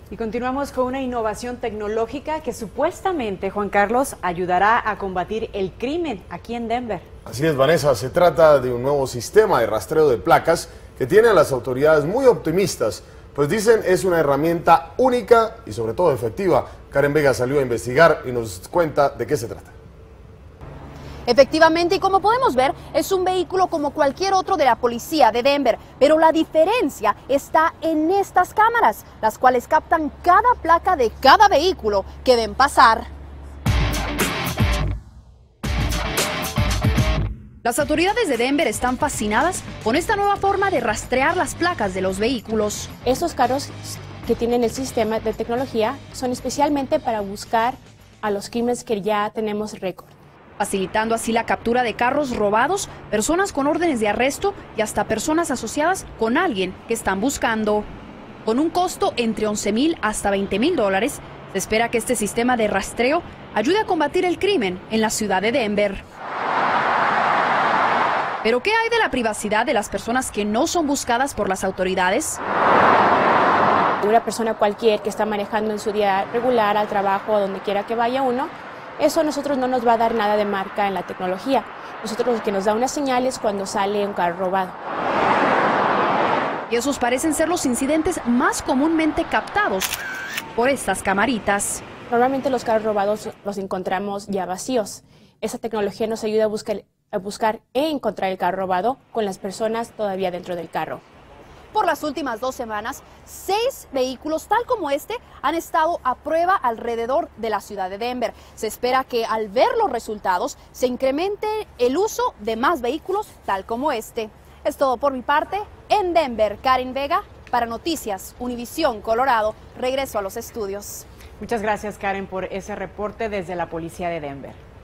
Y continuamos con una innovación tecnológica que supuestamente, Juan Carlos, ayudará a combatir el crimen aquí en Denver. Así es, Vanessa, se trata de un nuevo sistema de rastreo de placas que tiene a las autoridades muy optimistas, pues dicen es una herramienta única y sobre todo efectiva. Karen Vega salió a investigar y nos cuenta de qué se trata. Efectivamente, y como podemos ver, es un vehículo como cualquier otro de la policía de Denver, pero la diferencia está en estas cámaras, las cuales captan cada placa de cada vehículo que ven pasar. Las autoridades de Denver están fascinadas con esta nueva forma de rastrear las placas de los vehículos. Estos carros que tienen el sistema de tecnología son especialmente para buscar a los crímenes que ya tenemos récord, facilitando así la captura de carros robados, personas con órdenes de arresto y hasta personas asociadas con alguien que están buscando. Con un costo entre $11,000 hasta $20,000, se espera que este sistema de rastreo ayude a combatir el crimen en la ciudad de Denver. ¿Pero qué hay de la privacidad de las personas que no son buscadas por las autoridades? Una persona cualquier que está manejando en su día regular al trabajo o donde quiera que vaya uno, eso a nosotros no nos va a dar nada de marca en la tecnología. Nosotros lo que nos da una señal es cuando sale un carro robado. Y esos parecen ser los incidentes más comúnmente captados por estas camaritas. Normalmente los carros robados los encontramos ya vacíos. Esa tecnología nos ayuda a buscar e encontrar el carro robado con las personas todavía dentro del carro. Por las últimas 2 semanas, 6 vehículos tal como este han estado a prueba alrededor de la ciudad de Denver. Se espera que al ver los resultados se incremente el uso de más vehículos tal como este. Es todo por mi parte. En Denver, Karen Vega, para Noticias Univisión Colorado. Regreso a los estudios. Muchas gracias, Karen, por ese reporte desde la policía de Denver.